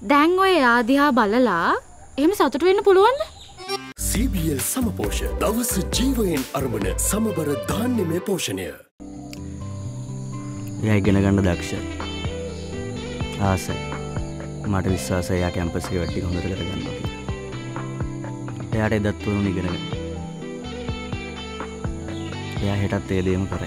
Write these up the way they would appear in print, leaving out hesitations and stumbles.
දැන් ඔය ආදිහා බලලා එහෙම සතුට වෙන්න පුළුවන්ද? CBL සමපෝෂ දවස ජීවයෙන් අරමුණ සමබර ධාන්‍යමය පෝෂණය. එයා ඉගෙන ගන්න දක්ෂයි. ආසයි. මට විශ්වාසයි එයා කැම්පස් එකේ වැඩ ටික හොඳට කරගන්නවා කියලා. එයාට එදත් පුරුණ ඉගෙන ගන්න. එයා හෙටත් ඒ දේම කරයි.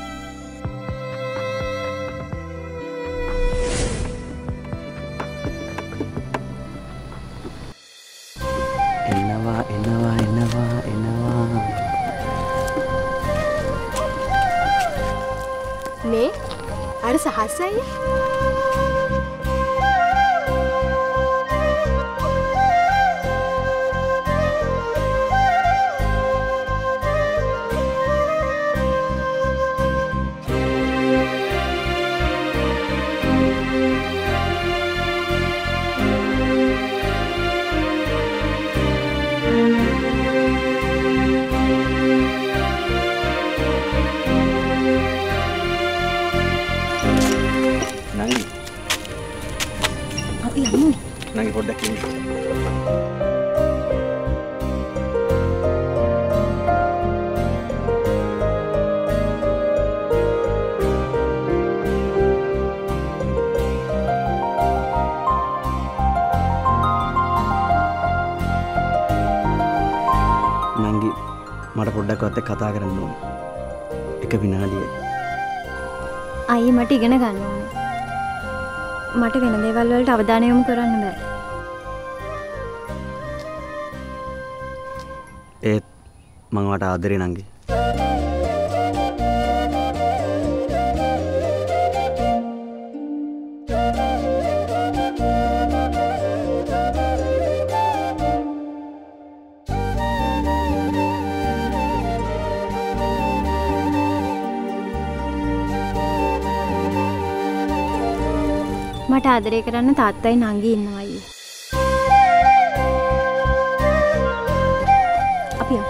එනවා. මේ අර සහස්සයි Nangi පොඩ්ඩක් ඉන්න. නංගි මට පොඩ්ඩක්වත් එක්ක කතා කරන්න ඕනේ. එක විනාඩියයි. අයියේ මට ඉගෙන ගන්න ඕනේ. මට වෙන දේවල් වලට අවධානය යොමු කරන්න බෑ. ඒත් මං වට ආදරේ නංගි. මට ආදරය කරන්න තාත්තයි නංගි ඉන්නවා අයියේ. අපි යමු.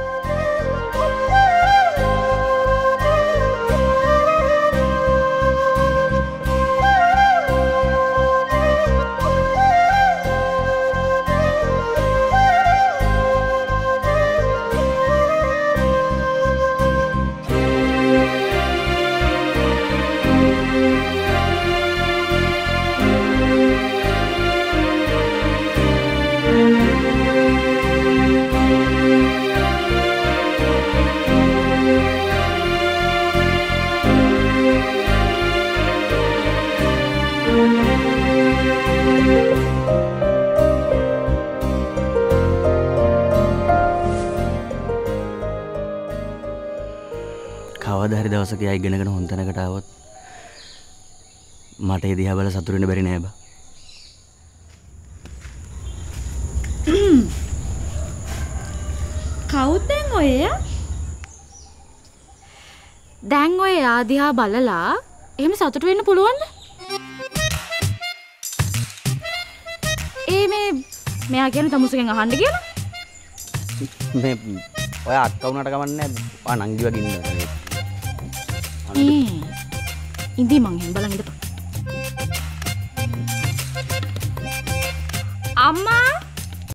කවදා හරි දවසක එයා ඉගෙනගෙන හොඳ තැනකට ආවොත් මට ඒ දිහා බලලා සතුටු වෙන්න බැරි නෑ බා. කවුද දැන් ඔය? දැන් ඔය ආදිහා බලලා එහෙම සතුටු වෙන්න පුළුවන්ද? මෙයා කියන තමුසෙන් අහන්න කියලා? මේ ඔය අක්කා වුණාට කමන්නේ නෑ. ආ නංගි වගේ ඉන්නවා. ඉඳි මං එහෙන් බලන් ඉඳපන්. අම්මා